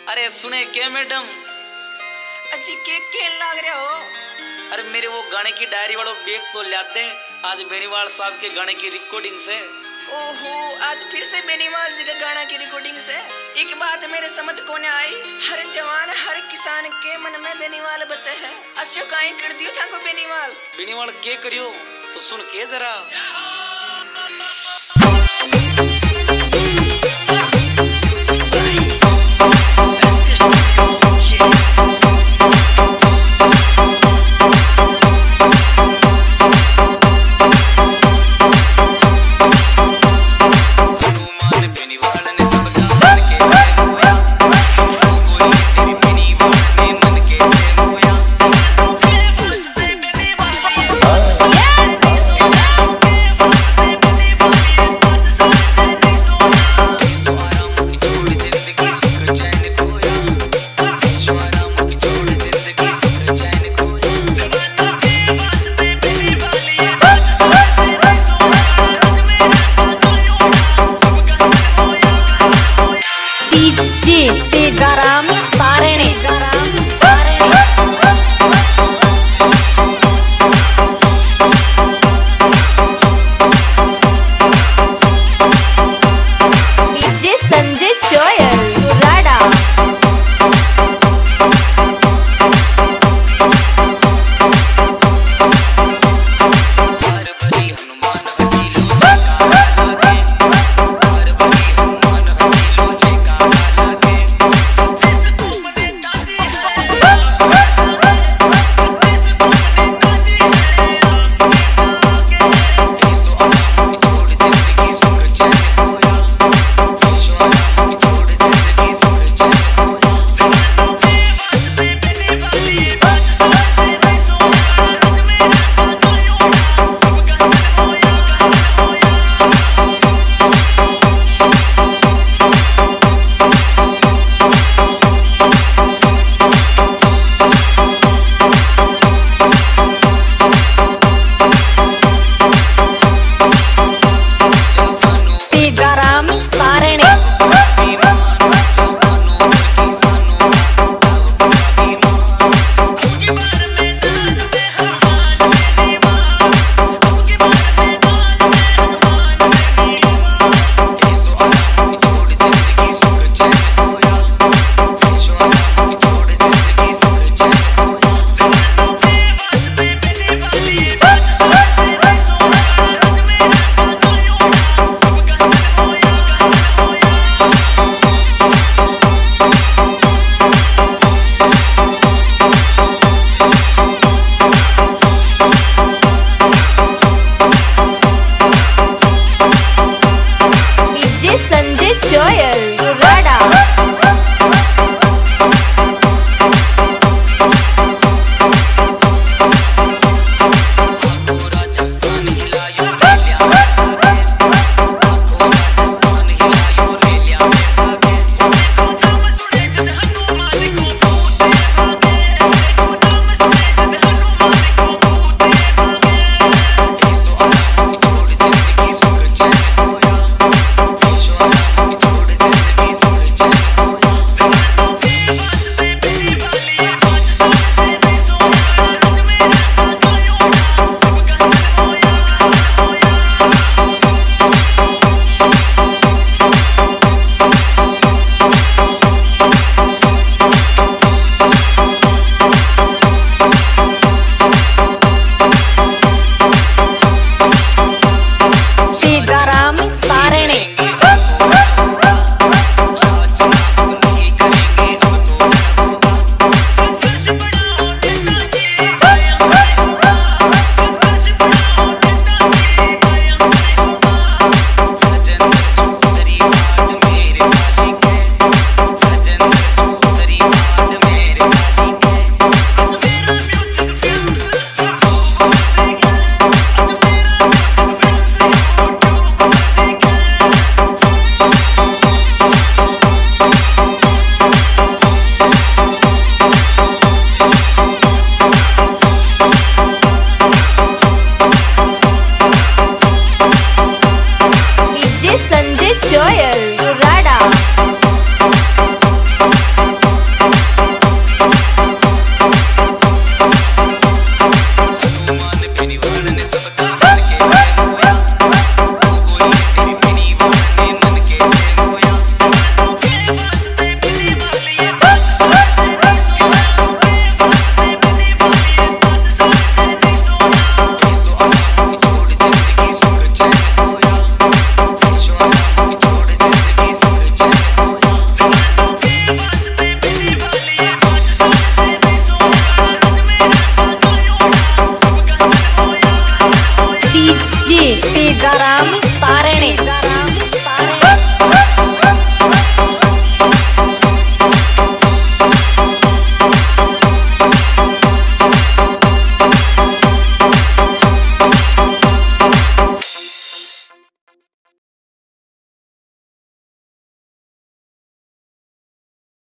अरे सुने क्या मैडम? अजी के लाग रहे हो? अरे मेरे वो गाने की डायरी वालों बैग तो लाते हैं, आज बेनीवाल साहब के गाने की रिकॉर्डिंग से। ओहो, आज फिर से बेनीवाल जी के गाना की रिकॉर्डिंग से। एक बात मेरे समझ को नहीं आई, हर जवान हर किसान के मन में बेनीवाल बसे है। अस्यो काई कर दियो था को बेनीवाल? बेनीवाल के करियो तो सुन के जरा। गरम सारे